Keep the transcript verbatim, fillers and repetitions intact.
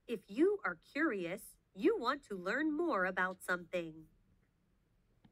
If you are curious, you want to learn more about something.